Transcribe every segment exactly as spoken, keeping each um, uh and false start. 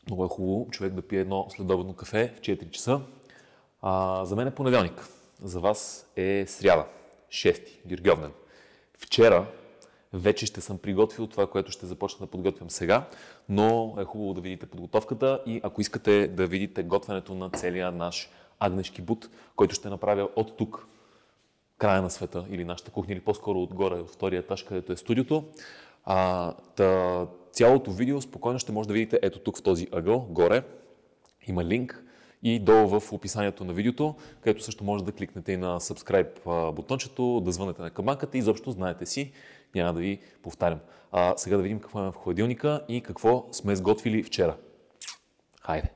Много е хубаво човек да пие едно следобедно кафе в четири часа. А, за мен е понеделник. За вас е сряда, шести, Гергьовден. Вчера вече ще съм приготвил това, което ще започна да подготвям сега, но е хубаво да видите подготовката и ако искате да видите готвенето на целия наш агнешки бут, който ще направя от тук, края на света или нашата кухня, или по-скоро отгоре, от втория етаж, където е студиото. А, та, цялото видео спокойно ще може да видите ето тук в този ъгъл, горе. Има линк и долу в описанието на видеото, където също може да кликнете и на subscribe бутончето, да звънете на камбанката и изобщо знаете си, няма да ви повтарям. А, сега да видим какво има в хладилника и какво сме сготвили вчера. Хайде!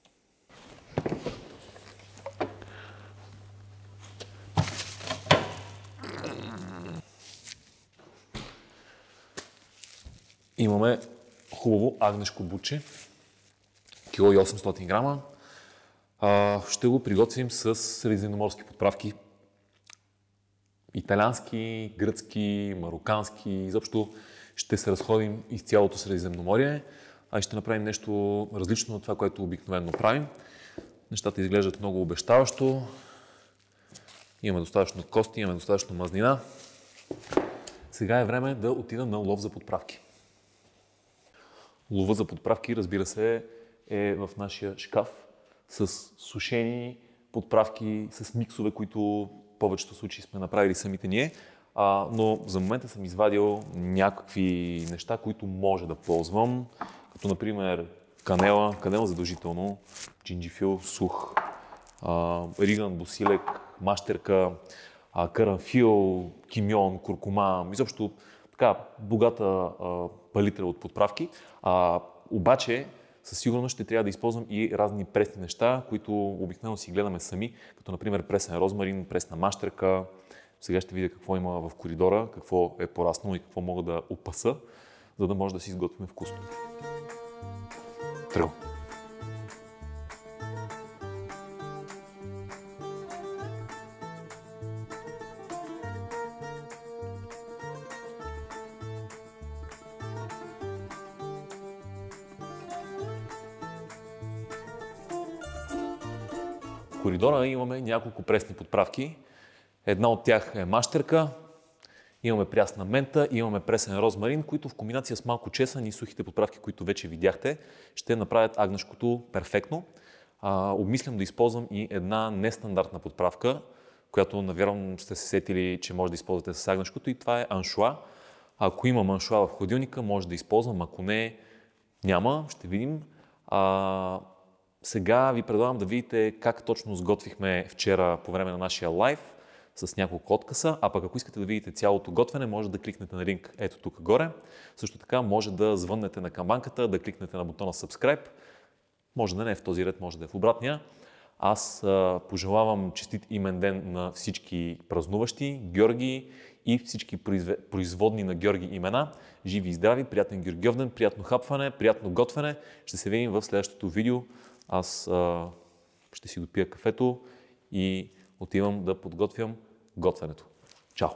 Имаме хубаво агнешко буче, кило и осемстотин грама. А, ще го приготвим с средиземноморски подправки. Италиански, гръцки, марокански. Изобщо ще се разходим из цялото Средиземноморие, а ще направим нещо различно от това, което обикновено правим. Нещата изглеждат много обещаващо. Имаме достатъчно кости, имаме достатъчно мазнина. Сега е време да отидем на лов за подправки. Лова за подправки, разбира се, е в нашия шкаф с сушени подправки, с миксове, които в повечето случаи сме направили самите ние. А, но за момента съм извадил някакви неща, които може да ползвам, като например канела, канела задължително, джинджифил, сух, а, риган, босилек, мащерка, а, карамфил, кимьон, куркума, изобщо така богата а, палитра от подправки. А, обаче със сигурност ще трябва да използвам и разни пресни неща, които обикновено си гледаме сами, като например пресен розмарин, пресна мащерка. Сега ще видя какво има в коридора, какво е пораснало и какво мога да опаса, за да може да си изготвим вкусно. Тръгвам. В коридора имаме няколко пресни подправки. Една от тях е мащерка, имаме прясна мента, имаме пресен розмарин, които в комбинация с малко чесън и сухите подправки, които вече видяхте, ще направят агнешкото перфектно. А, обмислям да използвам и една нестандартна подправка, която, навярвам, сте се сетили, че може да използвате с агнешкото, и това е аншоа. Ако имам аншоа в хладилника, може да използвам, ако не, няма, ще видим. А, сега ви предлагам да видите как точно сготвихме вчера по време на нашия лайв с няколко откъса, а пък ако искате да видите цялото готвене, може да кликнете на линк ето тук горе. Също така може да звъннете на камбанката, да кликнете на бутона subscribe. Може да не е в този ред, може да е в обратния. Аз а, пожелавам честит имен ден на всички празнуващи, Георги и всички производни на Георги имена. Живи и здрави, приятен Гергьовден, приятно хапване, приятно готвене. Ще се видим в следващото видео. Аз а, ще си допия кафето и отивам да подготвям готвенето. Чао!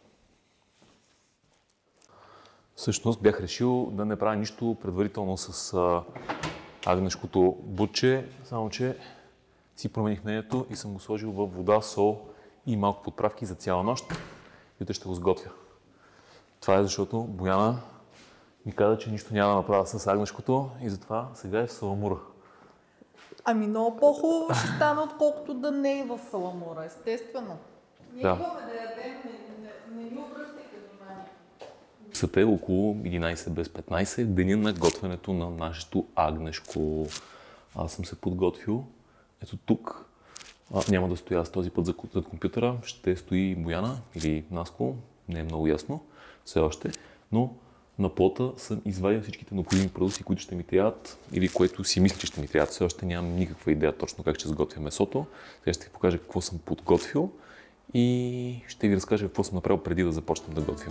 Всъщност бях решил да не правя нищо предварително с а, агнешкото бутче, само че си промених мнението и съм го сложил във вода, сол и малко подправки за цяла нощ. И утре ще го сготвя. Това е защото Бояна ми каза, че нищо няма да направя с агнешкото и затова сега е в саламура. Ами много по-хубаво ще стане, отколкото да не е в саламура, естествено. Ние Да. идваме да ядем, не, не, не ни обръщайте внимание. Часът е около единайсет без петнайсет, деня на готвенето на нашето агнешко. Аз съм се подготвил. Ето тук. А, няма да стоя с този път за, за компютъра. Ще стои Бояна или Наско. Не е много ясно. Все още. Но на плота съм извадил всичките необходими продукти, които ще ми трябват или което си мисля, че ще ми трябват. Все още нямам никаква идея точно как ще сготвя месото. Сега ще ви покажа какво съм подготвил и ще ви разкажа какво съм направил преди да започнем да готвим.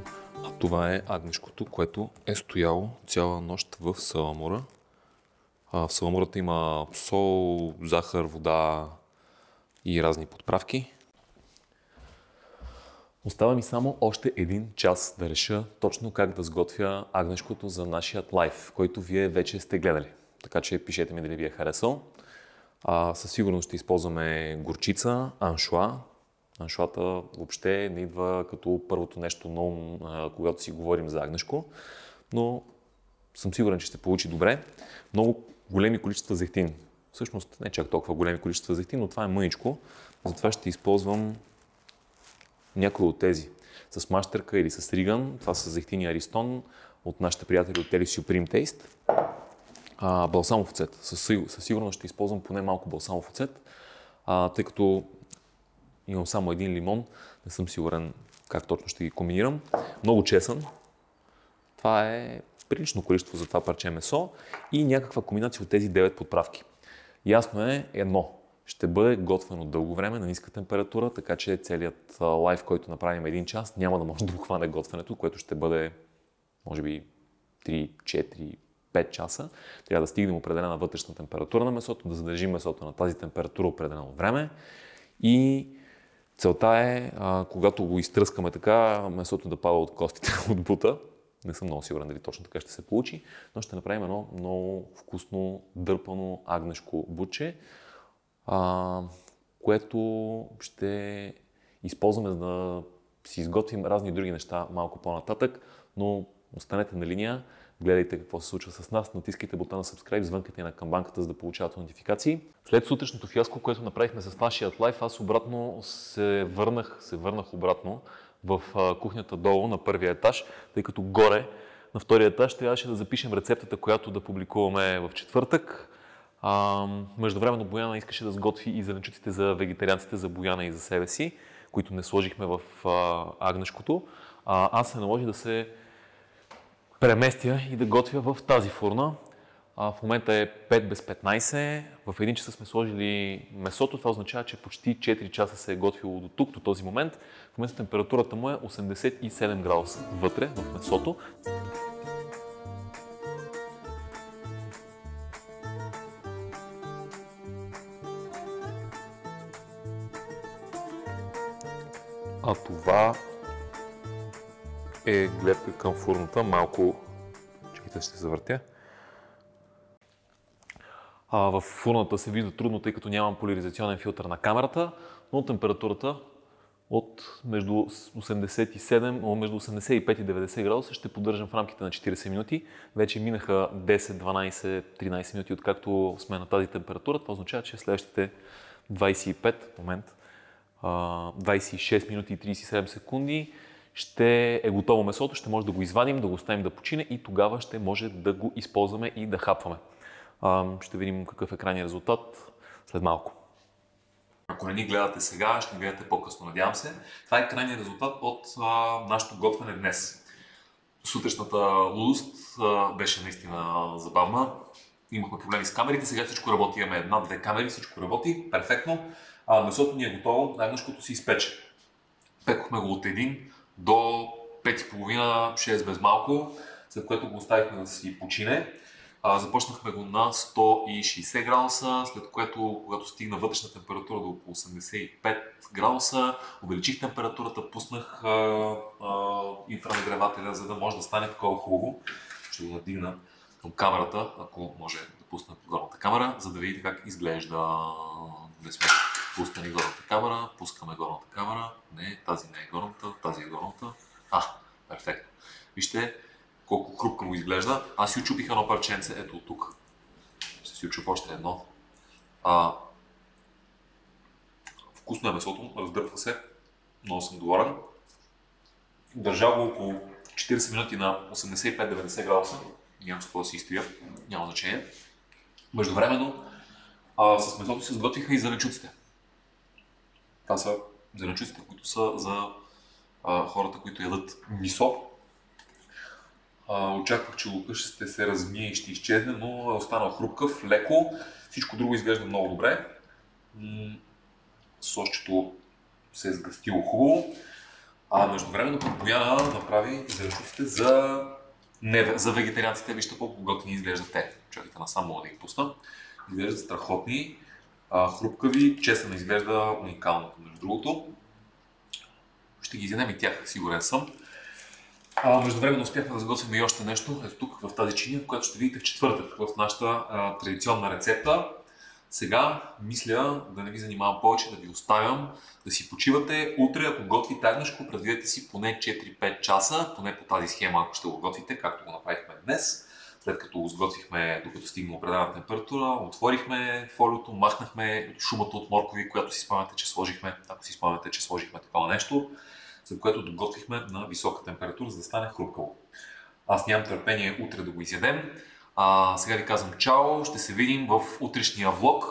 Това е агнешкото, което е стояло цяла нощ в саламура. В саламурата има сол, захар, вода и разни подправки. Остава ми само още един час да реша точно как да сготвя агнешкото за нашия лайф, който вие вече сте гледали. Така че пишете ми дали ви е харесал. А, със сигурност ще използваме горчица, аншоа. Аншоата въобще не идва като първото нещо ново, когато си говорим за агнешко, но съм сигурен, че ще получи добре. Много големи количества зехтин. Всъщност не чак толкова големи количества зехтин, но това е мъничко. Затова ще използвам някои от тези. С мащерка или с риган. Това са зехтини аристон от нашите приятели от Tele Supreme Taste. А, балсамов оцет. Със, със сигурност ще използвам поне малко балсамов оцет, а, тъй като имам само един лимон. Не съм сигурен как точно ще ги комбинирам. Много чесън. Това е прилично количество за това парче месо и някаква комбинация от тези девет подправки. Ясно е едно. Ще бъде готвено дълго време на ниска температура, така че целият лайф, който направим един час, няма да може да обхване готвенето, което ще бъде, може би, три, четири, пет часа. Трябва да стигнем определена вътрешна температура на месото, да задържим месото на тази температура определено време. И целта е, а, когато го изтръскаме така, месото да пада от костите от бута. Не съм много сигурен дали точно така ще се получи, но ще направим едно много вкусно, дърпано агнешко буче, а, което ще използваме за да си изготвим разни други неща малко по-нататък, но останете на линия, гледайте какво се случва с нас, натискайте бутона subscribe, звънкайте на камбанката, за да получавате нотификации. След сутрешното фиаско, което направихме с нашия лайф, аз обратно се върнах, се върнах обратно в кухнята долу на първия етаж, тъй като горе на втория етаж трябваше да запишем рецептата, която да публикуваме в четвъртък. А, междувременно Бояна искаше да сготви и зеленчуците за вегетарианците, за Бояна и за себе си, които не сложихме в а, агнешкото. А, аз се наложи да се преместя и да готвя в тази фурна. А, в момента е пет без петнайсет. В един час сме сложили месото. Това означава, че почти четири часа се е готвило до тук, до този момент. В момента температурата му е осемдесет и седем градуса вътре в месото. А това е гледка към фурната. Малко... Чакайте, ще се завъртя. А, в фурната се вижда трудно, тъй като нямам поляризационен филтър на камерата, но температурата от между осемдесет и седем, между осемдесет и пет и деветдесет градуса ще поддържам в рамките на четирийсет минути. Вече минаха десет, дванайсет, тринайсет минути, откакто сме на тази температура. Това означава, че следващите двайсет и пет момент, двайсет и шест минути и трийсет и седем секунди ще е готово месото, ще може да го извадим, да го оставим да почине и тогава ще може да го използваме и да хапваме. Ще видим какъв е крайният резултат след малко. Ако не ни гледате сега, ще ни гледате по-късно, надявам се. Това е крайният резултат от а, нашето готвене днес. Сутрешната лудост а, беше наистина забавна. Имахме проблеми с камерите, сега всичко работи. Имаме една-две камери, всичко работи перфектно. А, месото ни е готово, агнешкото си изпече. Пекохме го от един до пет и половина, шест без малко, след което го оставихме да си почине. А, започнахме го на сто и шейсет градуса, след което, когато стигна вътрешна температура до около осемдесет и пет градуса, увеличих температурата, пуснах а, а, инфранагревателя, за да може да стане такова хубаво. Ще го надигна към камерата, ако може да пусна горната камера, за да видите как изглежда. Не сме пуснали горната камера, пускаме горната камера. Не, тази не е горната, тази е горната. А, перфектно. Вижте колко хрупкаво изглежда. Аз си очупих едно парченце, ето от тук. Ще си очупя още едно. А, вкусно е месото, раздърпва се. Много съм доволен. Държал го около четирийсет минути на осемдесет и пет до деветдесет градуса. Нямам с какво да си изтрия, няма значение. Междувременно а, с месото се сготвиха и зеленчуците. Това са зеленчуците, които са за а, хората, които ядат мисо. А, очаквах, че лукът ще се размие и ще изчезне, но е останал хрупкав, леко. Всичко друго изглежда много добре. М- сосчето се е сгъстило хубаво. А междувременно пък Бояна направи зеленчуците за Не, за вегетарианците вижте колко готини изглеждат те. Чакайте насам, мога да ги пусна. Изглеждат страхотни, а, хрупкави, чесън изглежда уникално, между другото. Ще ги изядем и тях, сигурен съм. А, междувременно успяхме да сготвим и още нещо, ето тук в тази чиния, която ще видите в четвъртък в нашата а, традиционна рецепта. Сега мисля да не ви занимавам повече, да ви оставям да си почивате. Утре, ако готвите агнешко, предвидете си поне четири-пет часа, поне по тази схема, ако ще го готвите, както го направихме днес. След като го сготвихме, докато стигна определена температура, отворихме фолиото, махнахме шумата от моркови, която си спомняте, че сложихме, ако си спомняте, че сложихме такова нещо, след което доготвихме на висока температура, за да стане хрупкаво. Аз нямам търпение утре да го изядем. А, сега ви казвам чао, ще се видим в утрешния влог.